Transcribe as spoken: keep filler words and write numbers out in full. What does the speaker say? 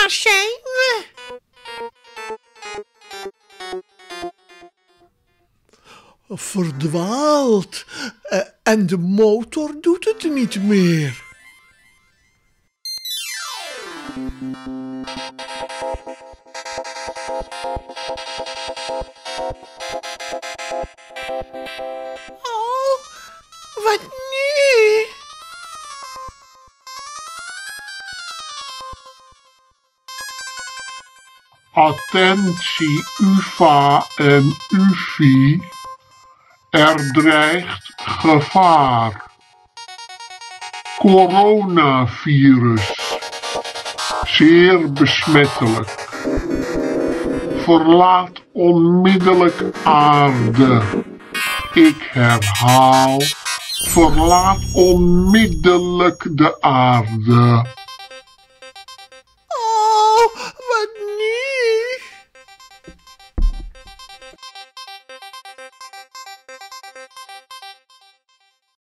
Waar zijn we? Verdwaald. Uh, en de motor doet het niet meer. Oh, wat nu? Attentie U V A en U V I. Er dreigt gevaar. Coronavirus. Zeer besmettelijk. Verlaat onmiddellijk aarde. Ik herhaal, verlaat onmiddellijk de aarde.